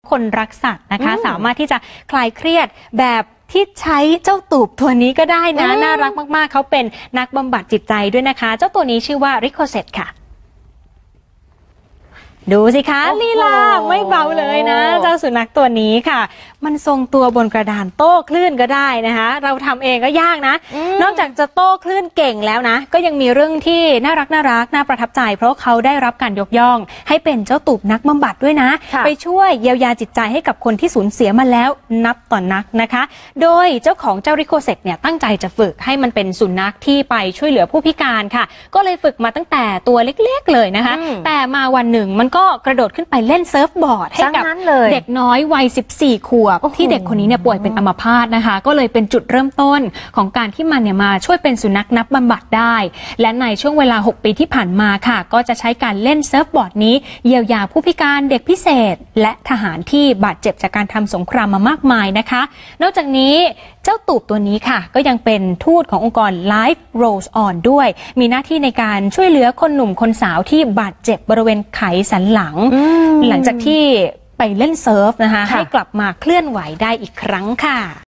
คนรักสัตว์นะคะสามารถที่จะคลายเครียดแบบที่ใช้เจ้าตูบตัวนี้ก็ได้นะน่ารักมากๆเขาเป็นนักบำบัดจิตใจด้วยนะคะเจ้าตัวนี้ชื่อว่าริโคเซตค่ะดูสิคะลีลาไม่เบาเลยนะเจ้าสุนัขตัวนี้ค่ะมันทรงตัวบนกระดานโต้คลื่นก็ได้นะคะเราทำเองก็ยากนะนอกจากจะโต้คลื่นเก่งแล้วนะก็ยังมีเรื่องที่น่ารักน่าประทับใจเพราะเขาได้รับการยกย่องให้เป็นเจ้าตูบนักบำบัดด้วยนะไปช่วยเยียวยาจิตใจให้กับคนที่สูญเสียมาแล้วนับต่อนนักนะคะโดยเจ้าของเจ้าริโคเซตเนี่ยตั้งใจจะฝึกให้มันเป็นสุนัขที่ไปช่วยเหลือผู้พิการค่ะก็เลยฝึกมาตั้งแต่ตัวเล็กๆเลยนะคะแต่มาวันหนึ่งมันก็กระโดดขึ้นไปเล่นเซิร์ฟบอร์ดให้กับเด็กน้อยวัย14 ขวบที่เด็กคนนี้เนี่ยป่วยเป็นอัมพาตนะคะก็เลยเป็นจุดเริ่มต้นของการที่มันเนี่ยมาช่วยเป็นสุนัขนักบำบัดได้และในช่วงเวลา6 ปีที่ผ่านมาค่ะก็จะใช้การเล่นเซิร์ฟบอร์ดนี้เยียวยาผู้พิการเด็กพิเศษและทหารที่บาดเจ็บจากการทำสงครามมามากมายนะคะนอกจากนี้เจ้าตูบตัวนี้ค่ะก็ยังเป็นทูตขององค์กร Life Rolls On ด้วยมีหน้าที่ในการช่วยเหลือคนหนุ่มคนสาวที่บาดเจ็บบริเวณไขสันหลังหลังจากที่ไปเล่นเซิร์ฟนะคะให้กลับมาเคลื่อนไหวได้อีกครั้งค่ะ